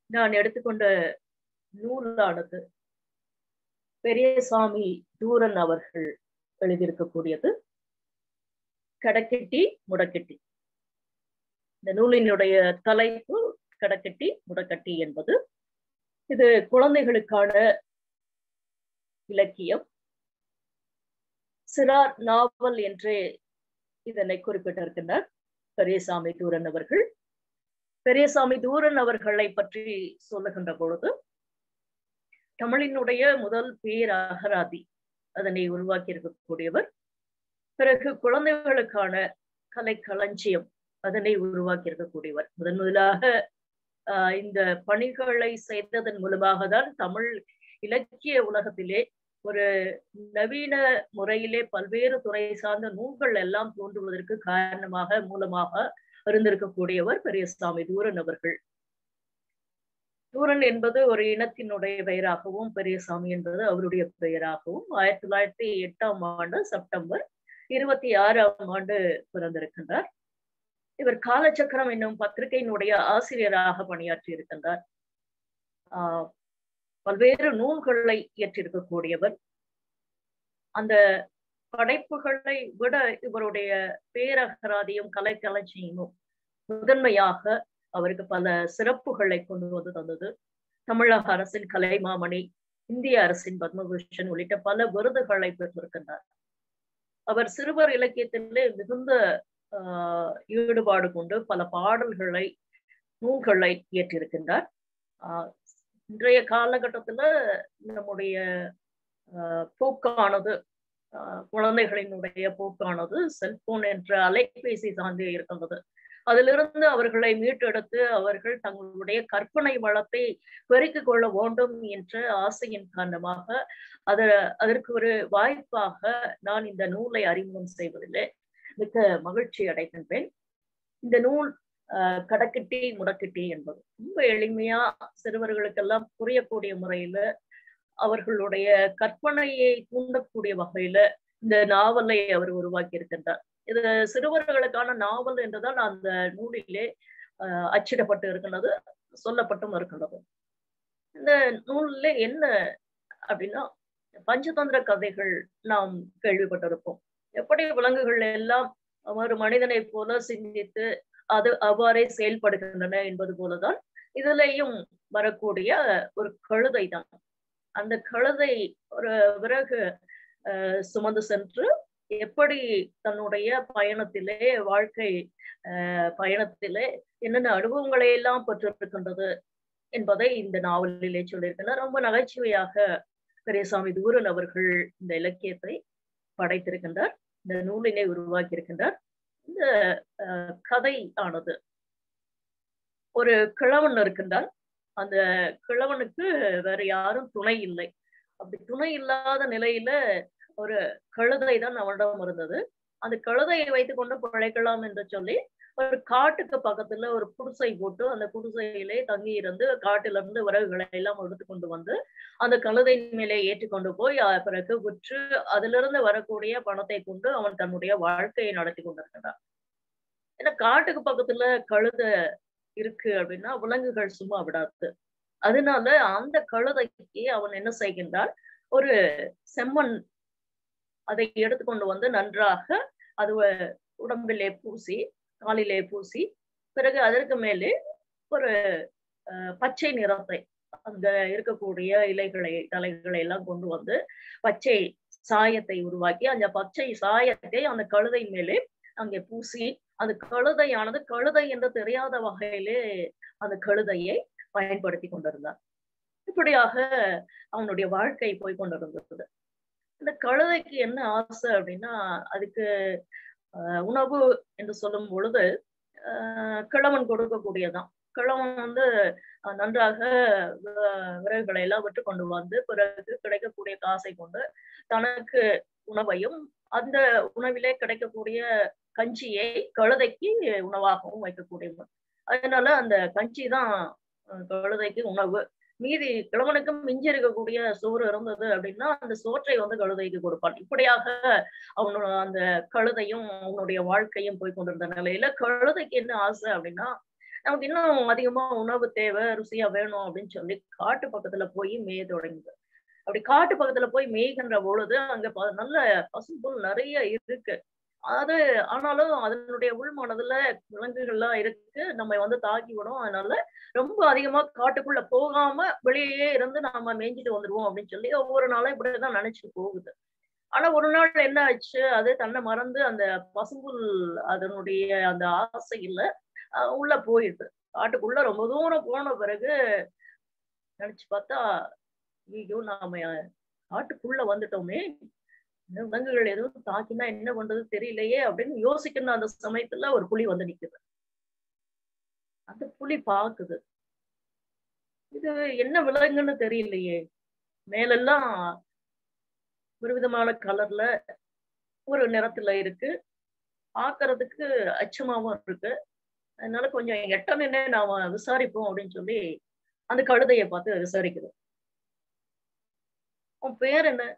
நான் எடுத்துக்கொண்ட நூலானது பெரியசாமி தூரன் அவர்கள் எழுதியிருக்கக்கூடியது கடக்கெட்டி முடக்கெட்டி. இந்த நூலினுடைய தலைப்பு கடக்கெட்டி முடக்கட்டி என்பது. இது குழந்தைகளுக்கான இலக்கியம். சிறார் நாவல் என்று இதனை குறிப்பிட்டிருக்கின்றார் பெரியசாமி தூரன் அவர்கள். பெரியசாமி தூரன் அவர்களை பற்றி சொல்லுகின்ற பொழுது, தமிழினுடைய முதல் பேரகராதி அதனை உருவாக்கி இருக்கக்கூடியவர். பிறகு குழந்தைகளுக்கான கலை களஞ்சியம் அதனை உருவாக்கி இருக்கக்கூடியவர். முதலாக இந்த பணிகளை செய்ததன் மூலமாக தான் தமிழ் இலக்கிய உலகத்திலே ஒரு நவீன முறையிலே பல்வேறு துறை சார்ந்த நூல்கள் எல்லாம் தோன்றுவதற்கு காரணமாக மூலமாக இருந்திருக்கக்கூடியவர் பெரியசாமி தூரன் அவர்கள். தூரன் என்பது ஒரு இனத்தினுடைய பெயராகவும், பெரியசாமி என்பது அவருடைய பெயராகவும் 1908 செப்டம்பர் 26 பிறந்திருக்கின்றார். இவர் காலச்சக்கரம் என்னும் பத்திரிகையினுடைய ஆசிரியராக பணியாற்றி இருக்கின்றார். பல்வேறு நூல்களை இயற்றியிருக்கக்கூடியவர். அந்த படைப்புகளை விட இவருடைய பேரகராதியும் கலை களஞ்சியமும் முதன்மையாக அவருக்கு பல சிறப்புகளை கொண்டு வந்து தந்தது. தமிழக அரசின் கலைமாமணி, இந்திய அரசின் பத்மபூஷன் உள்ளிட்ட பல விருதுகளை பெற்றிருக்கின்றார். அவர் சிறுவர் இலக்கியத்திலே மிகுந்த ஈடுபாடு கொண்டு பல பாடல்களை, நூல்களை இயற்றியிருக்கின்றார். இன்றைய காலகட்டத்துல நம்முடைய போக்கானது, குழந்தைகளினுடைய போக்கானது செல்போன் என்ற அலைபேசி சார்ந்தே இருக்கின்றது. அதிலிருந்து அவர்களை மீட்டெடுத்து அவர்கள் தங்களுடைய கற்பனை வளத்தை பெருக்கிக் கொள்ள வேண்டும் என்ற ஆசையின் காரணமாக அதற்கு ஒரு வாய்ப்பாக நான் இந்த நூலை அறிமுகம் செய்வதிலே மிக்க மகிழ்ச்சி அடைகின்றேன். இந்த நூல் கடக்கெட்டி முடக்கெட்டி என்பது ரொம்ப எளிமையா சிறுவர்களுக்கெல்லாம் புரியக்கூடிய முறையில, அவர்களுடைய கற்பனையை தூண்டக்கூடிய வகையில இந்த நாவலை அவர் உருவாக்கி இருக்கின்றார். இது சிறுவர்களுக்கான நாவல் என்றுதான் அந்த நூலிலே அச்சிடப்பட்டு இருக்கின்றது, சொல்லப்பட்டும் இருக்கின்றது. இந்த நூலிலே என்ன அப்படின்னா, பஞ்சதந்திர கதைகள் நாம் கேள்விப்பட்டிருப்போம். எப்படி விலங்குகள் எல்லாம் ஒரு மனிதனை போல சிந்தித்து அது அவ்வாறே செயல்படுகின்றன என்பது போலதான் இதுலயும் வரக்கூடிய ஒரு கழுதை தான். அந்த கழுதை ஒரு விறகு சுமந்து சென்று எப்படி தன்னுடைய பயணத்திலே, வாழ்க்கை பயணத்திலே என்னென்ன அனுபவங்களை எல்லாம் பெற்றிருக்கின்றது என்பதை இந்த நாவலிலே சொல்லியிருக்கிறார். ரொம்ப நகைச்சுவையாக பெரியசாமி தூரன் அவர்கள் இந்த இலக்கியத்தை படைத்திருக்கின்றார், இந்த நூலினை உருவாக்கி இருக்கின்றார். இந்த கதை ஆனது, ஒரு கிழவன் இருக்கின்றார். அந்த கிழவனுக்கு வேற யாரும் துணை இல்லை. அப்படி துணை இல்லாத நிலையில ஒரு கழுதை தான் அவனிடம் இருந்தது. அந்த கழுதையை வைத்துக் கொண்டு பிழைக்கலாம் என்று சொல்லி ஒரு காட்டுக்கு பக்கத்துல ஒரு குடிசை போட்டு அந்த குடிசையிலே தங்கி இருந்து காட்டிலிருந்து விறகுகளை எல்லாம் எடுத்துக்கொண்டு வந்து அந்த கழுதை மேலே ஏற்றிக்கொண்டு போய் பிறகு விற்று அதிலிருந்து வரக்கூடிய பணத்தை கொண்டு அவன் தன்னுடைய வாழ்க்கையை நடத்தி கொண்டிருக்கிறான். ஏன்னா காட்டுக்கு பக்கத்துல கழுதை இருக்கு அப்படின்னா விலங்குகள் சும்மா விடாது. அதனால அந்த கழுதைக்கு அவன் என்ன செய்கின்றான், ஒரு செம்மண் அதை எடுத்துக்கொண்டு வந்து நன்றாக அது உடம்பிலே பூசி, காலிலே பூசி, பிறகு அதற்கு மேலே ஒரு பச்சை நிறத்தை, அங்க இருக்கக்கூடிய இலைகளை, தலைகளை எல்லாம் கொண்டு வந்து பச்சை சாயத்தை உருவாக்கி அந்த பச்சை சாயத்தை அந்த கழுதை மேலே அங்கே பூசி, அந்த கழுதையானது கழுதை என்று தெரியாத வகையிலே அந்த கழுதையை பயன்படுத்தி கொண்டிருந்தான். இப்படியாக அவனுடைய வாழ்க்கை போய் கொண்டிருந்தது. இந்த கழுதைக்கு என்ன ஆசை அப்படின்னா, அதுக்கு உணவு என்று சொல்லும் பொழுது கிழவன் கொடுக்கக்கூடியதான். கிழவன் வந்து நன்றாக விறகுகளை எல்லாம் விட்டு கொண்டு வந்து பிறகு கிடைக்கக்கூடிய காசை கொண்டு தனக்கு உணவையும் அந்த உணவிலே கிடைக்கக்கூடிய கஞ்சியை கழுதைக்கு உணவாகவும் வைக்கக்கூடியவன். அதனால அந்த கஞ்சி தான் கழுதைக்கு உணவு. மீதி கிழவனுக்கும் மிஞ்சி இருக்கக்கூடிய சோறு இருந்தது அப்படின்னா அந்த சோற்றை வந்து கழுதைக்கு கொடுப்பான். இப்படியாக அவனோட அந்த கழுதையும் அவனுடைய வாழ்க்கையும் போய் கொண்டிருந்த நிலையில கழுதைக்கு என்ன ஆசை அப்படின்னா, நமக்கு இன்னும் அதிகமா உணவு தேவை, ருசியா வேணும் அப்படின்னு சொல்லி காட்டு பக்கத்துல போய் மேய தொடங்குது. அப்படி காட்டு பக்கத்துல போய் மேய்கின்ற பொழுது, அங்க நல்ல பசும்புல் நெறைய இருக்கு. அது ஆனாலும் அதனுடைய உள் மனதுல விலங்குகள்லாம் இருக்கு. நம்ம தாக்கிவிடும். அதனால ரொம்ப அதிகமா காட்டுக்குள்ள போகாம வெளியயே இருந்து நாம மேய்ஞ்சுட்டு வந்துருவோம் அப்படின்னு சொல்லி ஒவ்வொரு நாளும் இப்படிதான் நினைச்சுட்டு போகுது. ஆனா ஒரு நாள் என்ன ஆச்சு, அது தன்னை மறந்து அந்த பசும்புல் அதனுடைய அந்த ஆசையில உள்ள போயிடுது. காட்டுக்குள்ள ரொம்ப தூரம் போன பிறகு நினைச்சு பார்த்தா, ஐயோ! நாம காட்டுக்குள்ள வந்துட்டோமே! விலங்குகள் எதுவும் தாக்கினா என்ன பண்றது தெரியலையே! அப்படின்னு யோசிக்கிற அந்த சமயத்துல ஒரு புலி வந்து நிக்குது. அந்த புலி பாக்குது. இது என்ன விலங்குன்னு தெரியலையே! மேலெல்லாம் ஒரு விதமான கலர்ல, ஒரு நிறத்துல இருக்கு. பாக்குறதுக்கு அச்சமாவும் இருக்கு. அதனால கொஞ்சம் எட்ட நின்னு நாம விசாரிப்போம் அப்படின்னு சொல்லி, அந்த கழுதைய பார்த்து விசாரிக்குது. "உன் பேர் என்ன?"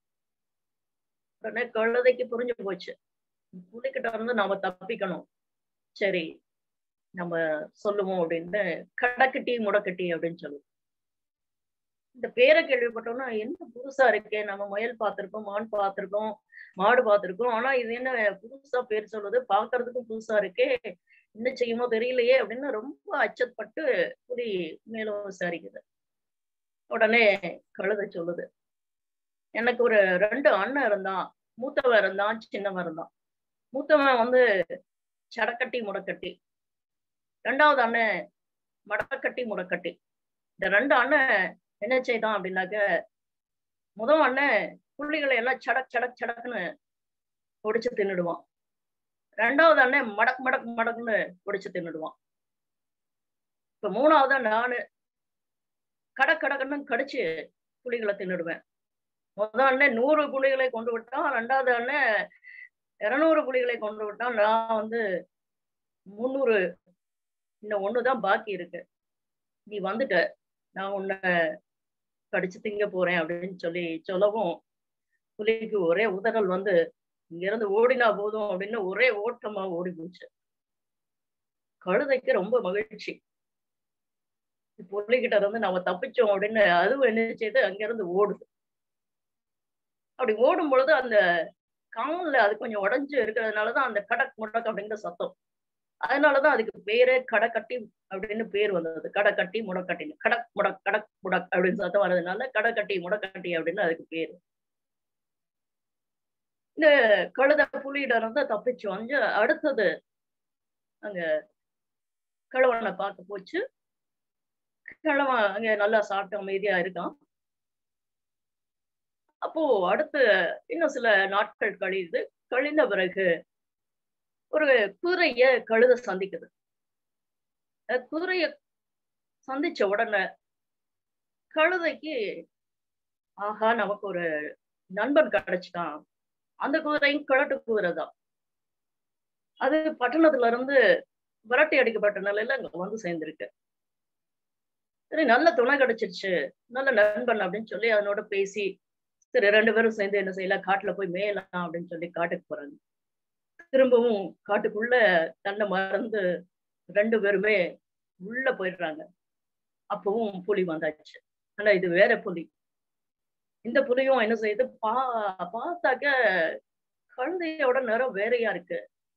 உடனே கழுதைக்கு புரிஞ்சு போச்சு. புலிகிட்ட இருந்து நாம தப்பிக்கணும். சரி, நம்ம சொல்லுவோம் அப்படின்னு, "கடக்கட்டி, முடக்கட்டி" அப்படின்னு சொல்லுது. இந்த பேர கேள்விப்பட்டோம்னா, என்ன புதுசா இருக்கே! நம்ம முயல் பார்த்திருக்கோம், மான் பார்த்திருக்கோம், மாடு பார்த்திருக்கோம். ஆனா இது என்ன புதுசா பேர் சொல்லுது? பார்க்கறதுக்கும் புதுசா இருக்கே! என்ன செய்யுமோ தெரியலையே! அப்படின்னு ரொம்ப அச்சப்பட்டு புலி மேலும் விசாரிக்குது. உடனே கழுதை சொல்லுது, "எனக்கு ஒரு 2 அண்ணன் இருந்தான். மூத்தவன் இருந்தான், சின்னவன் இருந்தான். மூத்தவன் சடக்கட்டி, முடக்கட்டி. 2வது அண்ணன் மடக்கட்டி, முடக்கட்டி. இந்த 2 அண்ணன் என்ன செய்தான் அப்படின்னாக்க, முதல் அண்ணன் புள்ளிகளை எல்லாம் சடக் சடக் சடக்குன்னு ஒடிச்சு தின்னுடுவான். 2வது அண்ணன் மடக் மடக் மடக்குன்னு ஒடிச்சு தின்னுடுவான். இப்ப 3வதா நானு கடக் கடக்குன்னு கடிச்சு புலிகள தின்னுடுவேன். முதல் அண்ணன் 100 புலிகளை கொன்று விட்டான். 2வது அண்ணன் 200 புலிகளை கொன்று விட்டான். நான் 300 இன்னும் 1 தான் பாக்கி இருக்கு. நீ வந்துட்ட. நான் உன்ன கடிச்சு திங்க போறேன் அப்படின்னு சொல்லி சொல்லவும், புலிக்கு ஒரே உதறல் இங்கிருந்து ஓடினா போதும் அப்படின்னு ஒரே ஓட்டமா ஓடி போச்சு. கழுதைக்கு ரொம்ப மகிழ்ச்சி. புலிகிட்ட இருந்து நாம தப்பிச்சோம் அப்படின்னு அதுவும் என்ன செய்யுது, அங்கிருந்து ஓடுது. அப்படி ஓடும் பொழுது அந்த கால்ல அது கொஞ்சம் உடைஞ்சு இருக்கிறதுனாலதான் அந்த கடக் முடக் அப்படிங்கிற சத்தம். அதனாலதான் அதுக்கு பேரே கடக்கட்டி அப்படின்னு பேர் வந்தது. கடக்கட்டி, முடக்கட்டின்னு. கடக் முடக் கடக் முடக் அப்படின்னு சத்தம் வர்றதுனால கடக்கட்டி, முடக்கட்டி அப்படின்னு அதுக்கு பேரு. இந்த கழுதை புலியிட இருந்து தப்பிச்சு அடுத்தது அங்க கிழவனை பார்க்க போச்சு. கிழவன் அங்க நல்லா சாப்பிட்டு அமைதியா இருக்கான். அப்போ அடுத்து இன்னும் சில நாட்கள் கழியுது. கழிந்த பிறகு ஒரு குதிரைய கழுதை சந்திக்குது. குதிரைய சந்திச்ச உடனே கழுதைக்கு, ஆஹா! நமக்கு ஒரு நண்பன் கிடைச்சுட்டான். அந்த குதிரையும் கிழட்டு குதிரை தான். அது பட்டணத்துல இருந்து விரட்டி அடிக்கப்பட்ட நிலையில அங்க சேர்ந்திருக்கு. சரி, நல்ல துணை கிடைச்சிருச்சு. நல்ல நண்பன் அப்படின்னு சொல்லி அதனோட பேசி, சரி 2 பேரும் சேர்ந்து என்ன செய்யலாம், காட்டுல போய் மேயலாம் அப்படின்னு சொல்லி காட்டுக்கு போறாங்க. திரும்பவும் காட்டுக்குள்ள தன்னை மறந்து 2 பேருமே உள்ள போயிடுறாங்க. அப்பவும் புலி வந்தாச்சு. ஆனா இது வேற புலி. இந்த புலியும் என்ன செய்யுது, பார்த்தாக்க கழுதையோட நிறம் வேறையா இருக்கு.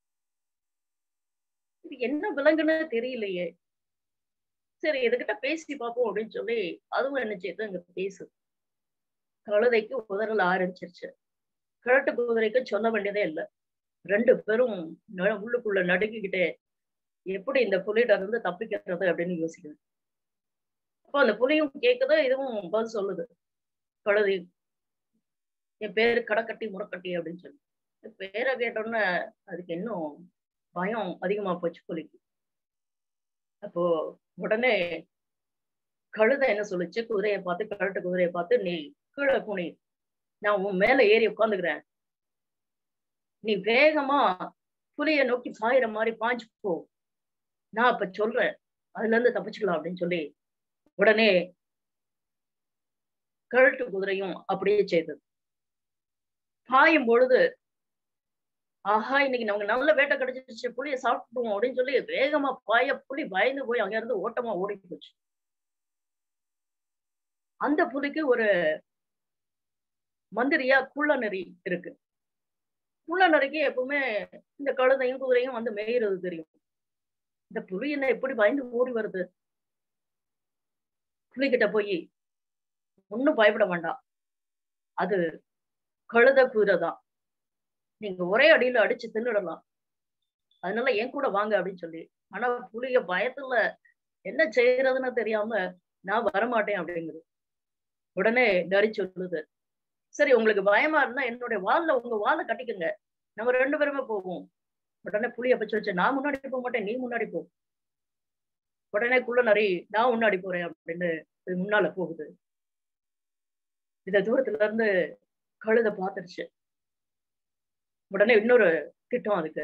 இது என்ன விலங்குன்னு தெரியலையே. சரி, இதுகிட்ட பேசி பார்ப்போம் அப்படின்னு சொல்லி அதுவும் என்ன செய்யுது, அங்க பேசுது. கழுதைக்கு உதறல் ஆரம்பிச்சிருச்சு. கிழட்டு குதிரைக்கு சொல்ல வேண்டியதே இல்ல. 2 பேரும் உள்ளுக்குள்ள நடுங்கிக்கிட்டே, எப்படி இந்த புலியிட்ட இருந்து தப்பிக்கிறது அப்படின்னு யோசிக்குது. அப்போ அந்த புலியும் கேக்குது, இதுவும் பதில் சொல்லுது. கழுதை, என் பேரு கடக்கட்டி முடக்கட்டி அப்படின்னு சொல்லி. பேரை கேட்டோன்னே அதுக்கு இன்னும் பயம் அதிகமா போச்சு புலிக்கு. அப்போ உடனே கழுதை என்ன சொல்லுச்சு, குதிரையை பார்த்து, கழட்டு குதிரையை பார்த்து, நீ கீழே குனி, நான் உன் மேல ஏறி உட்காந்துக்கிறேன். நீ வேகமா புலியை நோக்கி பாயிற மாதிரி பாஞ்சு போ. நான் அப்ப சொல்றேன், அதுல இருந்து தப்பிச்சுக்கலாம் அப்படின்னு சொல்லி உடனே கழட்டு குதிரையும் அப்படியே செய்தது. பாயும் பொழுது ஆஹா இன்னைக்கு நமக்கு நல்ல வேட்டை கிடைச்சிருச்சு, புளியை சாப்பிட்டுவோம் அப்படின்னு சொல்லி வேகமா புலி பயந்து போய் அங்க இருந்து ஓட்டமா ஓடி போச்சு. அந்த புலிக்கு ஒரு மந்திரியா குள்ள நரி இருக்கு. குள்ள நரிக்கு எப்பவுமே இந்த கழுதையும் குதிரையும் வந்து மேயிறது தெரியும். இந்த புலி என்ன எப்படி பயந்து ஓடி வருது? புலிகிட்ட போய் ஒண்ணும் பயப்பட வேண்டாம், அது கழுத குதிரை தான், நீங்க ஒரே அடியில அடிச்சு தின்னுடலாம், அதனால என் கூட வாங்க அப்படின்னு சொல்லி. ஆனா புலிய பயத்துல என்ன செய்யறதுன்னு தெரியாம நான் வரமாட்டேன் அப்படிங்குது. உடனே நரி சொல்லுது, சரி உங்களுக்கு பயமா இருந்தா என்னுடைய வால்ல உங்க வாலை கட்டிக்குங்க, நம்ம 2 பேருமே போவோம். உடனே புலி அப்ப சொல்லிச்சு, நான் முன்னாடி போக மாட்டேன், நீ முன்னாடி போ. உடனே குள்ள நரி, நான் முன்னாடி போறேன் அப்படின்னு முன்னால போகுது. இந்த தூரத்துல இருந்து கழுத பாத்துருச்சு. உடனே இன்னொரு திட்டம் அதுக்கு.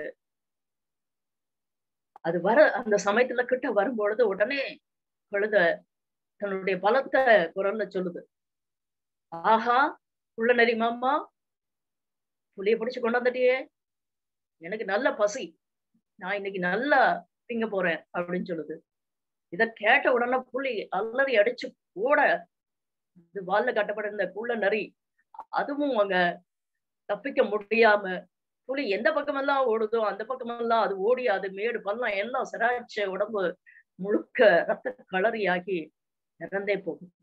அது வர அந்த சமயத்துல கிட்ட வரும்பொழுது உடனே கழுத தன்னுடைய பலத்த குரல்ல சொல்லுது, ஆஹா குள்ள நரி மாமா, புலிய பிடிச்சு கொண்டு வந்துட்டியே, எனக்கு நல்ல பசி, நான் இன்னைக்கு நல்லா திங்க போறேன் அப்படின்னு சொல்லுது. இத கேட்ட உடனே புலி அலறி அடிச்சு ஓட, இது வால்ல கட்டப்பட்டிருந்த குள்ள நரி அதுவும் அங்க தப்பிக்க முடியாம, புலி எந்த பக்கமெல்லாம் ஓடுதோ அந்த பக்கமெல்லாம் அது ஓடி, அது மேடு பள்ளம் எல்லாம் சிராய்ச்ச உடம்பு முழுக்க ரத்த களரியாகி இறந்தே போகும்.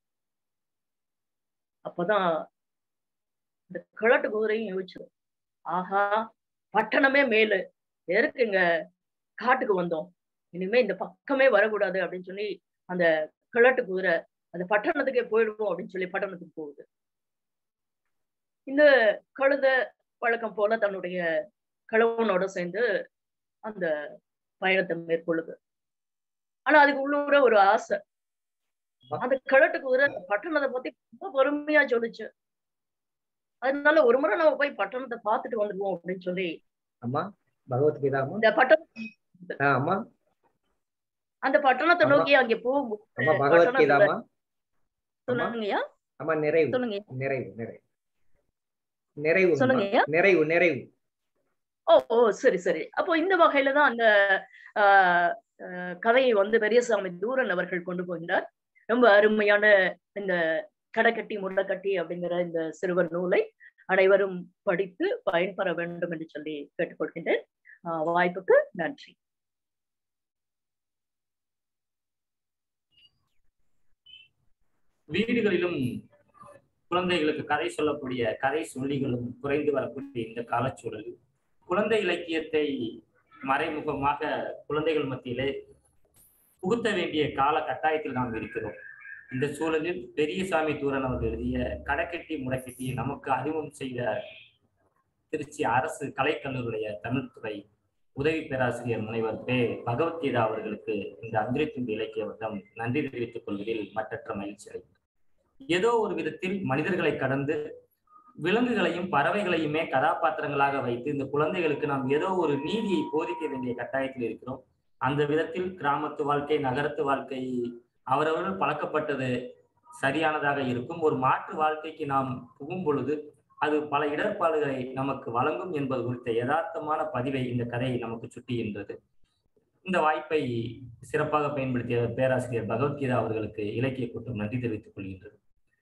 அப்பதான் இந்த கிழட்டு குதிரையும் யோசிச்சது, ஆஹா பட்டணமே மேலு, எதுக்குங்க காட்டுக்கு வந்தோம், இனிமே இந்த பக்கமே வரக்கூடாது அப்படின்னு சொல்லி அந்த கிழட்டு குதிரை அந்த பட்டணத்துக்கே போயிடுவோம் அப்படின்னு சொல்லி பட்டணத்துக்கு போகுது. இந்த கழுத வழக்கம் போல தன்னுடைய கணவனோட சேர்ந்து அந்த பயணத்தை மேற்கொள்ளுது. ஆனா அதுக்கு உள்ளூர ஒரு ஆசை. அந்த கிழட்டு குதிரை பட்டணத்தை பத்தி ரொம்ப பொறுமையா சொல்லுச்சு. அதனால ஒரு முறை நம்ம போய் பட்டணத்தை பார்த்துட்டு வந்துடுவோம் அப்படின்னு சொல்லி அம்மா பகவத்கீதா இந்த பட்டணம் அந்த பட்டணத்தை நோக்கி அங்கே போகும். சொல்லுங்கய்யா. ஆமா நிறைவு சொல்லுங்க. நிறைவு நிறைவு நிறைவு சொல்லுங்க. நிறைவு நிறைவு. ஓ சரி சரி. அப்போ இந்த வகையில தான் அந்த கதையை வந்து பெரியசாமி தூரன் அவர்கள் கொண்டு போகிறார். ரொம்ப அருமையான இந்த கடைக்கட்டி முள்ளக்கட்டி அப்படிங்கிற இந்த சிறுவர் நூலை அனைவரும் படித்து பயன்பெற வேண்டும் என்று சொல்லி கேட்டுக்கொள்கின்றேன். வாய்ப்புக்கு நன்றி. வீடுகளிலும் குழந்தைகளுக்கு கதை சொல்லக்கூடிய கதை சொல்லிகளும் குறைந்து வரக்கூடிய இந்த காலச்சூழல் குழந்தை இலக்கியத்தை மறைமுகமாக குழந்தைகள் மத்தியிலே புகுத்த வேண்டிய கால கட்டாயத்தில் நாம் இருக்கிறோம். இந்த சூழலில் பெரியசாமி தூரன் அவர்கள் எழுதிய கடைக்கட்டி முளைக்கட்டி நமக்கு அறிமுகம் செய்த திருச்சி அரசு கலைக்கல்லூரிய தமிழ்துறை உதவி பேராசிரியர் முனைவர் பகவத்கீதா அவர்களுக்கு இந்த அந்திரித்துண்டு இலக்கிய வட்டம் நன்றி தெரிவித்துக் கொள்வதில் மற்றற்ற மகிழ்ச்சி அடைகிறது. ஏதோ ஒரு விதத்தில் மனிதர்களை கடந்து விலங்குகளையும் பறவைகளையுமே கதாபாத்திரங்களாக வைத்து இந்த குழந்தைகளுக்கு நாம் ஏதோ ஒரு நீதியை போதிக்க வேண்டிய கட்டாயத்தில் இருக்கிறோம். அந்த விதத்தில் கிராமத்து வாழ்க்கை நகரத்து வாழ்க்கை அவரவர்கள் பழக்கப்பட்டது சரியானதாக இருக்கும். ஒரு மாற்று வாழ்க்கைக்கு நாம் புகும் பொழுது அது பல இடர்பாடுகளை நமக்கு வழங்கும் என்பது குறித்த யதார்த்தமான பதிவை இந்த கதை நமக்கு சுட்டுகின்றது. இந்த வாய்ப்பை சிறப்பாக பயன்படுத்திய பேராசிரியர் பகவத்கீதா அவர்களுக்கு இலக்கிய கூட்டம் நன்றி தெரிவித்துக் கொள்கின்றது.